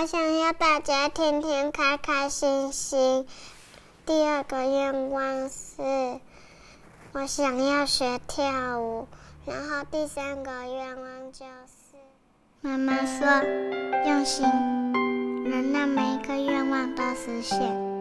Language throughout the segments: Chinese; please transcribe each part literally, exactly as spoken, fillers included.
我想要大家天天开开心心。第二个愿望是，我想要学跳舞。然后第三个愿望就是，妈妈说，用心，能让每一个愿望都实现。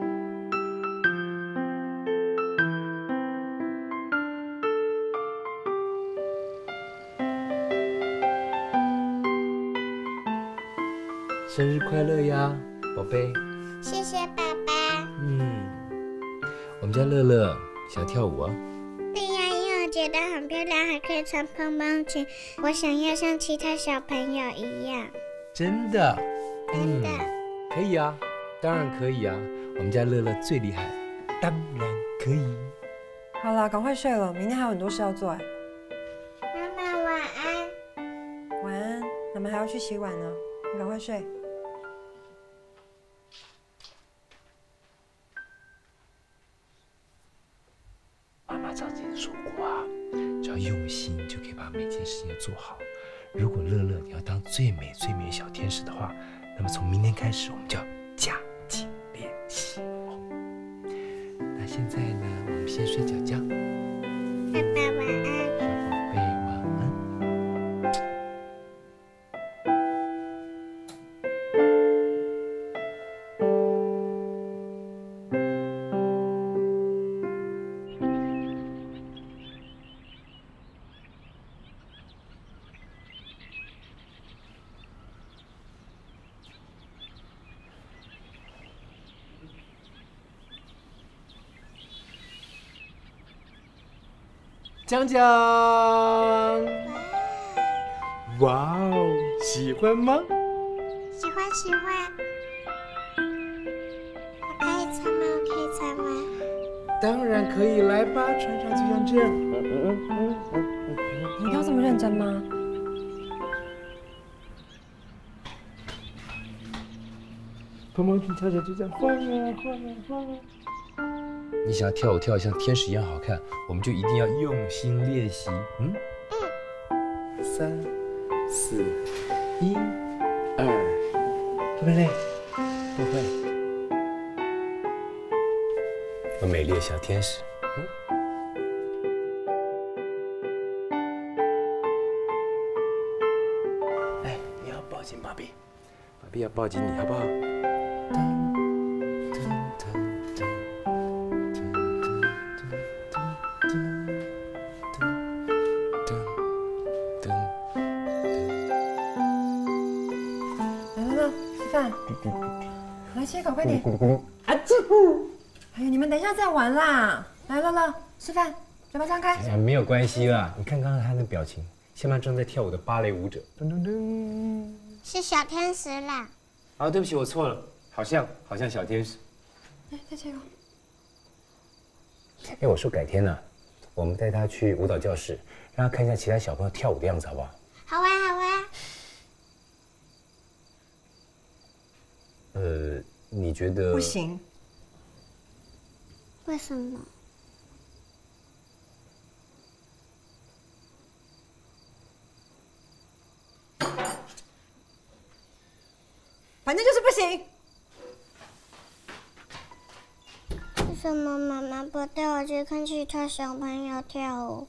生日快乐呀，宝贝！ 谢谢爸爸。 嗯，我们家乐乐想跳舞啊。 对呀，因为我觉得很漂亮，还可以穿蓬蓬裙。我想要像其他小朋友一样。 真的？ 真的、 嗯？可以啊，当然可以啊。我们家乐乐最厉害，当然可以。 好了，赶快睡了，明天还有很多事要做哎。 妈妈晚安。 晚安，咱们还要去洗碗呢，你赶快睡。 妈妈早之前说过啊，只要用心就可以把每件事情做好。如果乐乐你要当最美最美的小天使的话，那么从明天开始我们就要加紧练习哦。那现在呢，我们先睡觉觉。 爸爸晚安。 小宝贝晚安。江江，哇哦，喜欢吗？ 喜欢喜欢。我可以穿吗？我可以穿吗？ 当然可以，来吧，穿上就像这样。 你要这么认真吗？ 蓬蓬裙跳起来就这样晃啊晃啊晃啊。你想要跳舞跳得像天使一样好看，我们就一定要用心练习。嗯嗯，三、四、一、二，会不会累？不会。我美丽的小天使。嗯。哎，你要抱紧芭比，芭比要抱紧你，好不好？来切口，快点！啊啾！ 哎呀，你们等一下再玩啦！来，乐乐，吃饭，嘴巴张开。 哎呀，没有关系啦，你看刚刚他的表情，像那正在跳舞的芭蕾舞者。噔噔噔， 是小天使啦。 啊，对不起，我错了，好像好像小天使。 哎，再切口。 哎，我说改天呢，我们带他去舞蹈教室，让他看一下其他小朋友跳舞的样子，好不好？ 好啊，好啊。 呃，你觉得？ 不行。 为什么？ 反正就是不行。 为什么妈妈不带我去看其他小朋友跳舞？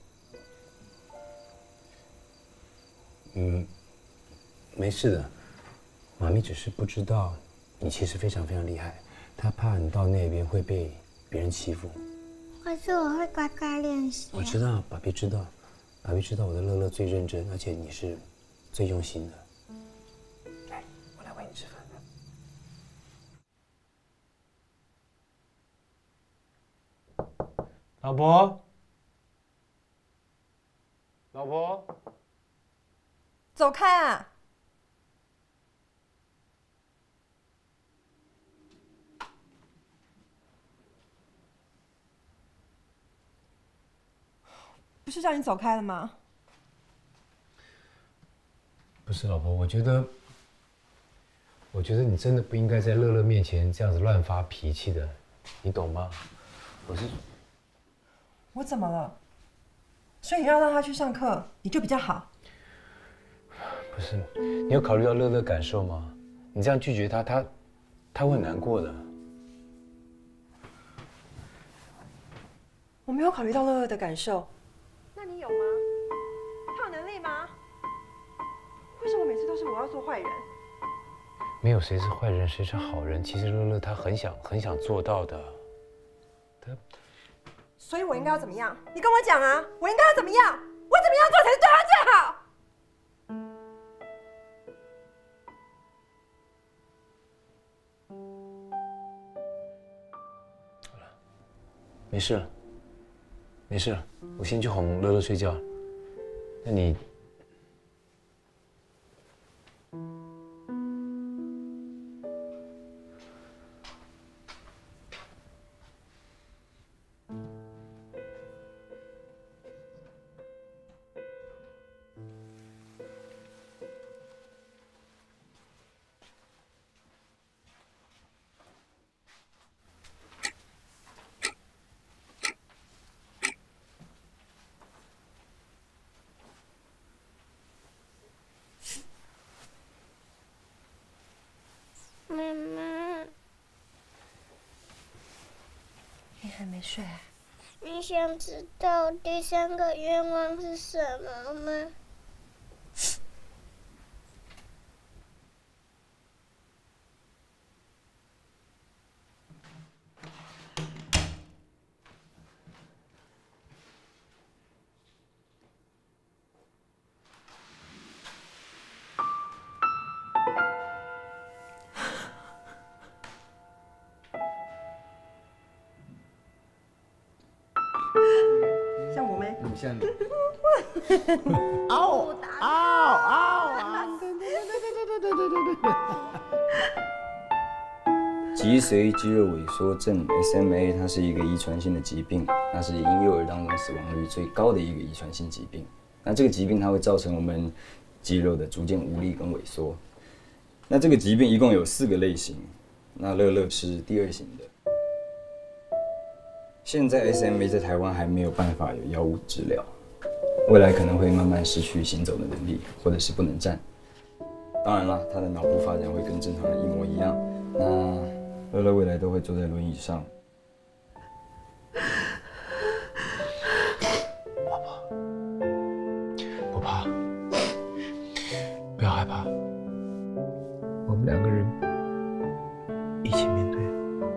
嗯，没事的，妈咪只是不知道。你其实非常非常厉害，他怕你到那边会被别人欺负。 可是我会乖乖练习。 我知道，爸比知道，爸比知道我的乐乐最认真，而且你是最用心的。来，我来喂你吃饭。老婆，老婆， 走开啊！不是叫你走开了吗？ 不是，老婆，我觉得，我觉得你真的不应该在乐乐面前这样子乱发脾气的，你懂吗？我是， 我怎么了？所以要让他去上课，你就比较好。 不是，你有考虑到乐乐感受吗？ 你这样拒绝他，他他会很难过的。 我没有考虑到乐乐的感受。那你有吗？他有能力吗？为什么每次都是我要做坏人？ 没有谁是坏人，谁是好人。其实乐乐他很想很想做到的。他， 所以我应该要怎么样？你跟我讲啊！我应该要怎么样？我怎么样做才是对他最好？ 好了，没事了，没事了，我先去哄乐乐睡觉。那你。 妈妈， 你还没睡啊？ 你想知道第三个愿望是什么吗？ 像我没？ 嗯，像你。 嗷嗷嗷啊！ 脊髓肌肉萎缩症 （S M A） 它是一个遗传性的疾病，它是婴幼儿当中死亡率最高的一个遗传性疾病。那这个疾病它会造成我们肌肉的逐渐无力跟萎缩。那这个疾病一共有四个类型，那乐乐是第二型的。现在 S M A 在台湾还没有办法有药物治疗，未来可能会慢慢失去行走的能力，或者是不能站。当然了，他的脑部发展会跟正常人一模一样。那乐乐未来都会坐在轮椅上。 宝宝，不怕，不要害怕，我们两个人一起面对。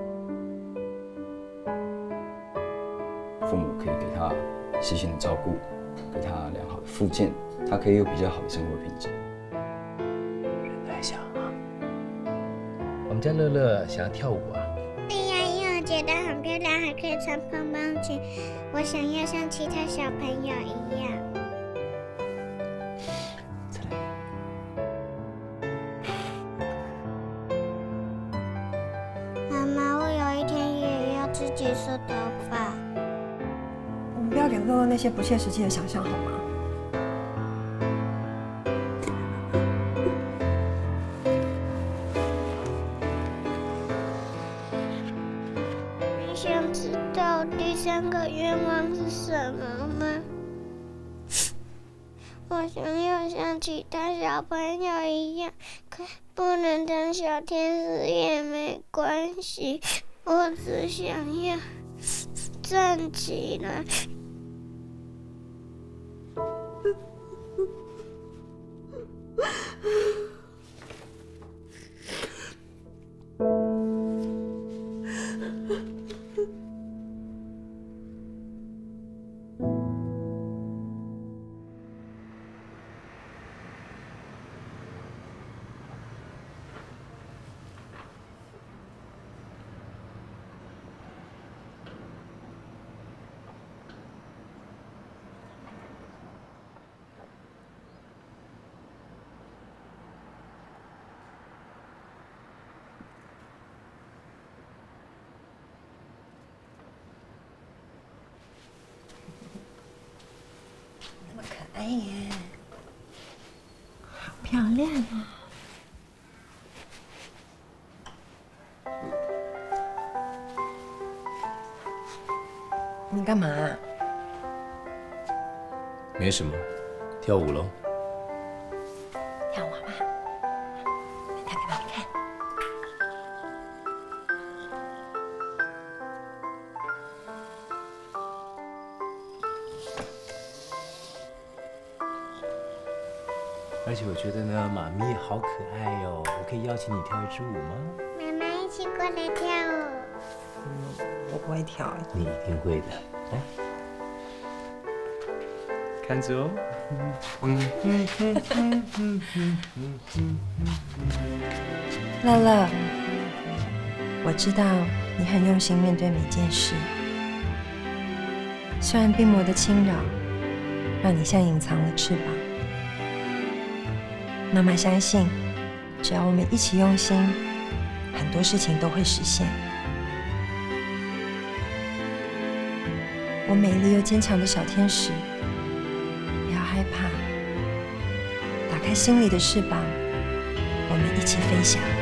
父母可以给他细心的照顾，给他良好的复健，他可以有比较好的生活品质。 人在想啊，我们家乐乐想要跳舞啊。 对呀，因为我觉得很漂亮，还可以穿蓬蓬裙。我想要像其他小朋友一样。 再来。 妈妈，我有一天也要自己梳头发。 我们不要给乐乐那些不切实际的想象好吗？ 你想知道第三个愿望是什么吗？我想要像其他小朋友一样，可不能当小天使也没关系，我只想要站起来。 那么可爱耶，好漂亮啊！你干嘛啊？ 没什么，跳舞喽。 跳舞好不好？跳给妈咪看。 而且我觉得呢，妈咪好可爱哟、哦，我可以邀请你跳一支舞吗？ 妈妈一起过来跳舞。 嗯，我不会跳。 你一定会的，来，看着哦。 乐乐，我知道你很用心面对每件事，虽然病魔的侵扰让你像隐藏了翅膀，妈妈相信，只要我们一起用心，很多事情都会实现。我美丽又坚强的小天使，不要害怕，打开心里的翅膀，我们一起飞翔。